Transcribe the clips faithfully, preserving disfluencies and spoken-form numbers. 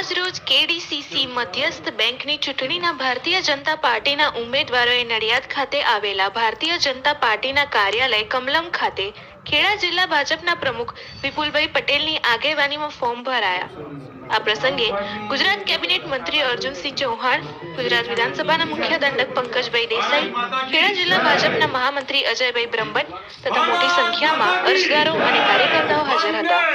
આજરોજ કેડીસીસી મધ્યસ્થ બેંકની ચૂંટણીના ભારતીય જનતા પાર્ટીના ઉમેદવારોએ નડિયાદ ખાતે આવેલા ભારતીય જનતા પાર્ટીના કાર્યાલય કમલમ ખાતે ખેડા જિલ્લા ભાજપના પ્રમુખ વિપુલભાઈ પટેલની આગેવાનીમાં ફોર્મ ભરાયા। આ પ્રસંગે ગુજરાત કેબિનેટ મંત્રી અર્જુનસિંહ ચૌહાણ, ગુજરાત વિધાનસભાના મુખ્ય દંડક પંકજભાઈ દેસાઈ, ખેડા જિલ્લા ભાજપના મહામંત્રી અજયભાઈ બ્રહ્મભટ્ટ તથા મોટી સંખ્યામાં અરજદારો અને કાર્યકર્તાઓ હાજર હતા।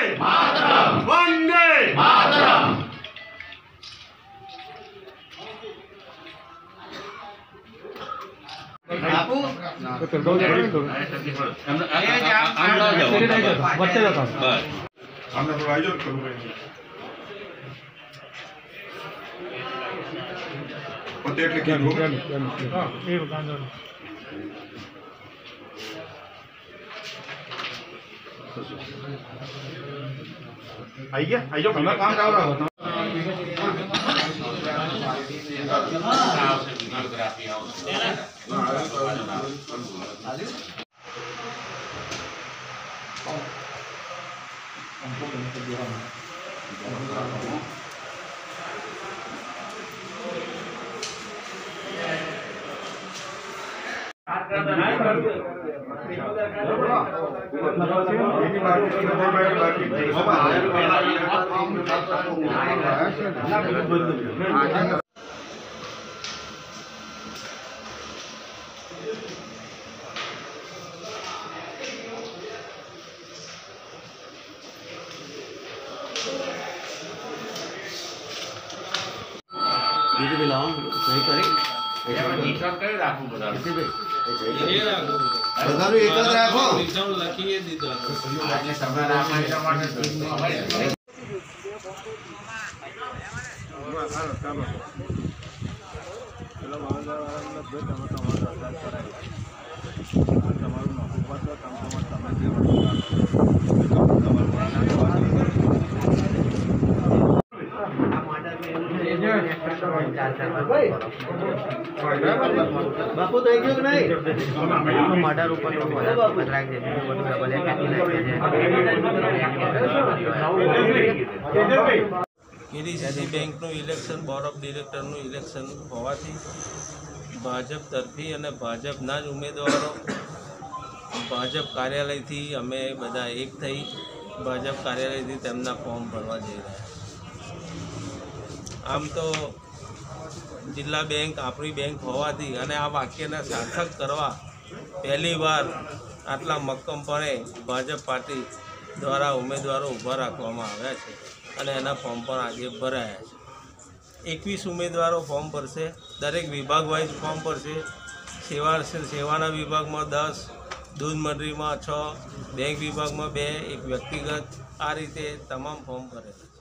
आइए आइए हम काम कर रहा हूं सही करे करे राखू बता ये राखू बधारो एक ज राखो रिटर्न लखीए दीधो આજે સમય રાખવા માટે પેલા મારા બે ટમાટા મારા અરદાસ કરાય તમારું નાખો પાછો તમારું તમે જે बापू तो एक योग नहीं मर्डर ऊपर बदला के केडीसीसी બેંકનું ઇલેક્શન બોર્ડ ઓફ ડિરેક્ટરનું ઇલેક્શન હોવાથી ભાજપ તરફી અને ભાજપના જ ઉમેદવારો ભાજપ કાર્યાલયથી અમે બધા એક થઈ ભાજપ કાર્યાલયથી તેમના ફોર્મ ભરવા જઈ રહ્યા। આમ તો જિલ્લા બેંક આપણી બેંક હોવાથી અને આ વાક્યને સાર્થક કરવા પહેલીવાર આટલા મક્કમપણે ભાજપ પાર્ટી દ્વારા ઉમેદવારો ઊભા રાખવામાં આવ્યા છે અને એના ફોર્મ પણ આજે ભરાયા છે। એકવીસ ઉમેદવારો ફોર્મ ભરશે, દરેક વિભાગ વાઇઝ ફોર્મ ભરશે। સેવા સેવાના વિભાગમાં દસ, દૂધ મંડળીમાં છ, બેંક વિભાગમાં બે, એક વ્યક્તિગત, આ રીતે તમામ ફોર્મ ભરેલા છે।